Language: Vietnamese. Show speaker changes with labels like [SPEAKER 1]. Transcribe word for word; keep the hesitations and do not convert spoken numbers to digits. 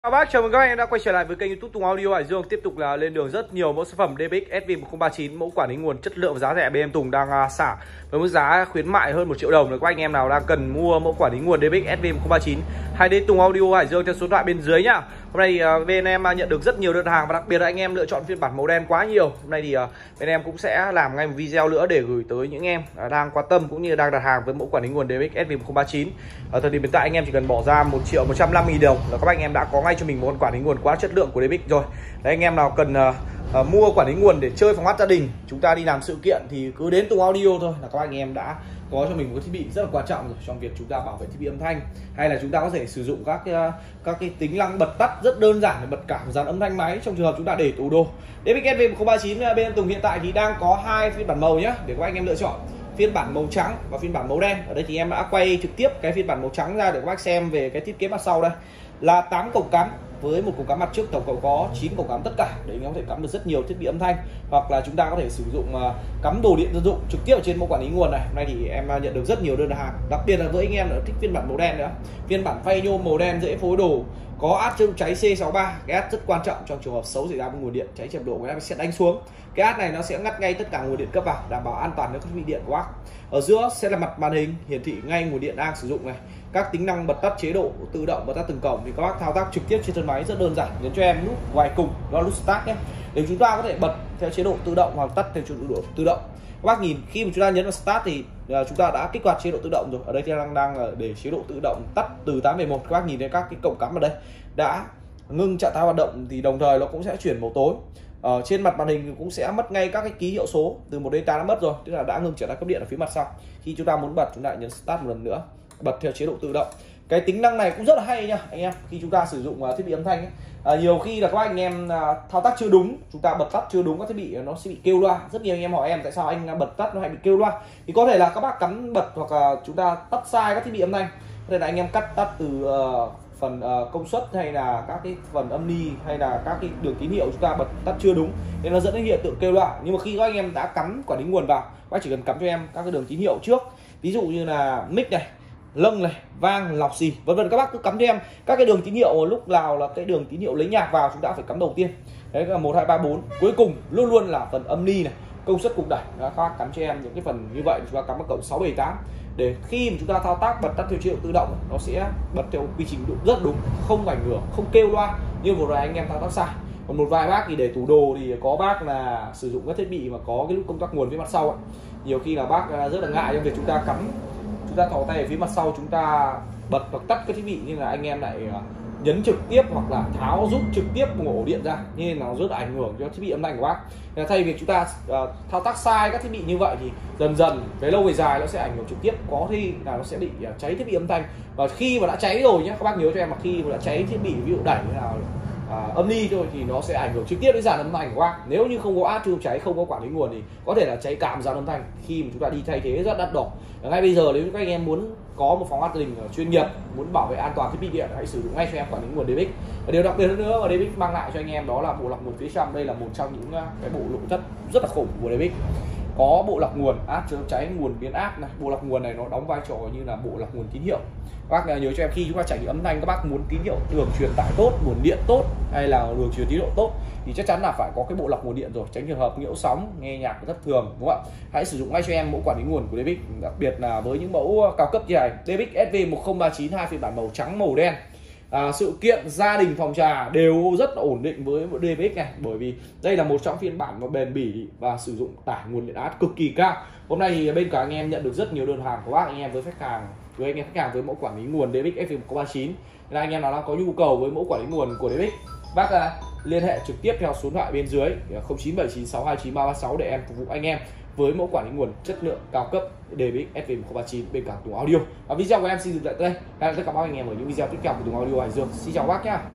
[SPEAKER 1] Chào bác, chào mừng các anh đã quay trở lại với kênh YouTube Tùng Audio Hải Dương. Tiếp tục là lên đường rất nhiều mẫu sản phẩm đê bê ích ét vê một không ba chín, mẫu quản lý nguồn chất lượng giá rẻ. Bên em Tùng đang uh, xả với mức giá khuyến mại hơn một triệu đồng. Nếu các anh em nào đang cần mua mẫu quản lý nguồn đê bê ích ét vê một không ba chín, hãy đến Tùng Audio Hải Dương theo số điện thoại bên dưới nhá. Hôm nay thì uh, bên em uh, nhận được rất nhiều đơn hàng và đặc biệt là anh em lựa chọn phiên bản màu đen quá nhiều. Hôm nay thì uh, bên em cũng sẽ làm ngay một video nữa để gửi tới những em uh, đang quan tâm cũng như đang đặt hàng với mẫu quản lý nguồn đê bê ích ét vê một không ba chín. Ở thời điểm hiện tại anh em chỉ cần bỏ ra một triệu một trăm năm mươi nghìn đồng là các anh em đã có ngay cho mình một con quản lý nguồn quá chất lượng của đê bê ích rồi. Đấy, anh em nào cần uh, uh, mua quản lý nguồn để chơi phòng hát gia đình, chúng ta đi làm sự kiện thì cứ đến Tùng Audio thôi là các anh em đã có cho mình một thiết bị rất là quan trọng rồi trong việc chúng ta bảo vệ thiết bị âm thanh, hay là chúng ta có thể sử dụng các cái, uh, các cái tính năng bật tắt rất đơn giản để bật cảm dàn âm thanh máy trong trường hợp chúng ta để tủ đồ. đê bê ích ét vê một không ba chín bên em Tùng hiện tại thì đang có hai phiên bản màu nhé để các anh em lựa chọn, phiên bản màu trắng và phiên bản màu đen. Ở đây thì em đã quay trực tiếp cái phiên bản màu trắng ra để các bác xem về cái thiết kế mặt sau. Đây là tám cổng cắm với một cổng cắm mặt trước, tổng cộng có chín cổng cắm tất cả để anh em có thể cắm được rất nhiều thiết bị âm thanh, hoặc là chúng ta có thể sử dụng uh, cắm đồ điện dân dụng trực tiếp ở trên mẫu quản lý nguồn này. Hôm nay thì em uh, nhận được rất nhiều đơn hàng, đặc biệt là với anh em đã thích phiên bản màu đen nữa, phiên bản phay nhôm màu đen dễ phối đồ, có át chữa cháy C sáu ba. Cái át rất quan trọng trong trường hợp xấu xảy ra với nguồn điện, cháy chập độ cái sẽ đánh xuống. Cái át này nó sẽ ngắt ngay tất cả nguồn điện cấp vào, đảm bảo an toàn cho các thiết bị điện của bác. Ở giữa sẽ là mặt màn hình hiển thị ngay nguồn điện đang sử dụng này, các tính năng bật tắt chế độ tự động bật tắt từng cổng thì các bác thao tác trực tiếp trên thân máy rất đơn giản. Nhấn cho em nút ngoài cùng đó là nút start nhé, để chúng ta có thể bật theo chế độ tự động hoặc tắt theo chế độ tự động. Các bác nhìn khi mà chúng ta nhấn vào start thì uh, chúng ta đã kích hoạt chế độ tự động rồi. Ở đây thì đang đang để chế độ tự động tắt từ tám về một. Các bác nhìn thấy các cái cổng cắm ở đây đã ngưng trạng thái hoạt động thì đồng thời nó cũng sẽ chuyển màu tối. Ở trên mặt màn hình cũng sẽ mất ngay các cái ký hiệu số từ một đến tám đã mất rồi, tức là đã ngừng trở lại cấp điện ở phía mặt sau. Khi chúng ta muốn bật chúng ta nhấn start một lần nữa, bật theo chế độ tự động. Cái tính năng này cũng rất là hay nha anh em, khi chúng ta sử dụng uh, thiết bị âm thanh ấy. À, nhiều khi là các anh em uh, thao tác chưa đúng, chúng ta bật tắt chưa đúng các thiết bị nó sẽ bị kêu loa. Rất nhiều anh em hỏi em tại sao anh bật tắt nó hay bị kêu loa, thì có thể là các bác cắm bật hoặc là chúng ta tắt sai các thiết bị âm thanh. Đây là anh em cắt tắt từ uh, phần uh, công suất hay là các cái phần âm ni hay là các cái đường tín hiệu chúng ta bật tắt chưa đúng nên nó dẫn đến hiện tượng kêu loa. Nhưng mà khi các anh em đã cắm quản lý nguồn vào, các bác chỉ cần cắm cho em các cái đường tín hiệu trước, ví dụ như là mic này, lâng này, vang, lọc xì vân vân, các bác cứ cắm cho em các cái đường tín hiệu, lúc nào là cái đường tín hiệu lấy nhạc vào chúng ta phải cắm đầu tiên. Đấy là một hai ba bốn, cuối cùng luôn luôn là phần âm ni này, công suất cục đẩy. Các bác cắm cho em những cái phần như vậy, chúng ta cắm vào cổng sáu bảy tám để khi mà chúng ta thao tác bật tắt theo chế độ tự động nó sẽ bật theo quy trình đúng, rất đúng, không ảnh hưởng, không kêu loa như một vài anh em thao tác sai. Còn một vài bác thì để tủ đồ thì có bác là sử dụng các thiết bị mà có cái nút công tắc nguồn phía mặt sau ấy. Nhiều khi là bác rất là ngại trong việc chúng ta cắm, chúng ta thò tay ở phía mặt sau chúng ta bật hoặc tắt cái thiết bị, nhưng là anh em lại nhấn trực tiếp hoặc là tháo rút trực tiếp một ổ điện ra, nên là nó rất là ảnh hưởng cho thiết bị âm thanh của bác. Nên thay vì chúng ta uh, thao tác sai các thiết bị như vậy thì dần dần về lâu về dài nó sẽ ảnh hưởng trực tiếp, có khi là nó sẽ bị uh, cháy thiết bị âm thanh. Và khi mà đã cháy rồi nhé, các bác nhớ cho em, mà khi mà đã cháy thiết bị ví dụ đẩy nào uh, âm ni thôi thì nó sẽ ảnh hưởng trực tiếp đến dàn âm thanh của bác. Nếu như không có át chữa cháy, không có quản lý nguồn thì có thể là cháy cảm dàn âm thanh khi mà chúng ta đi thay thế rất đắt đỏ. Và ngay bây giờ nếu các anh em muốn có một phòng hát gia đình chuyên nghiệp, muốn bảo vệ an toàn thiết bị điện, hãy sử dụng ngay cho em quản lý nguồn đê bê ích. Và điều đặc biệt hơn nữa mà đê bê ích mang lại cho anh em đó là bộ lọc nguồn phía trong. Đây là một trong những cái bộ nội thất rất là khủng của đê bê ích. Có bộ lọc nguồn, át chữa cháy, nguồn biến áp này. Bộ lọc nguồn này nó đóng vai trò như là bộ lọc nguồn tín hiệu. Các bác nhớ cho em, khi chúng ta trải nghiệm âm thanh, các bác muốn tín hiệu đường truyền tải tốt, nguồn điện tốt hay là đường truyền tín hiệu tốt thì chắc chắn là phải có cái bộ lọc nguồn điện rồi, tránh trường hợp nhiễu sóng, nghe nhạc thất thường, đúng không ạ? Hãy sử dụng ngay cho em mẫu quản lý nguồn của đê bê ích, đặc biệt là với những mẫu cao cấp như này, đê bê ích ét vê một không ba chín, hai phiên bản màu trắng màu đen. À, sự kiện gia đình phòng trà đều rất là ổn định với đê bê ích này, bởi vì đây là một trong phiên bản mà bền bỉ và sử dụng tải nguồn điện áp cực kỳ cao. Hôm nay thì bên cả anh em nhận được rất nhiều đơn hàng của bác anh em với khách hàng, với anh em khách hàng với mẫu quản lý nguồn đê bê ích ét vê một không ba chín. Nên anh em nào đang có nhu cầu với mẫu quản lý nguồn của đê bê ích, bác uh, liên hệ trực tiếp theo số điện thoại bên dưới không chín bảy chín sáu hai chín ba ba sáu để em phục vụ anh em với mẫu quản lý nguồn chất lượng cao cấp đê bê ích ét vê một không ba chín bên cả Tùng Audio. Và video của em xin dừng lại đây. Hẹn gặp lại tất cả các anh em ở những video tiếp theo của Tùng Audio Hải Dương. Xin chào bác nhá.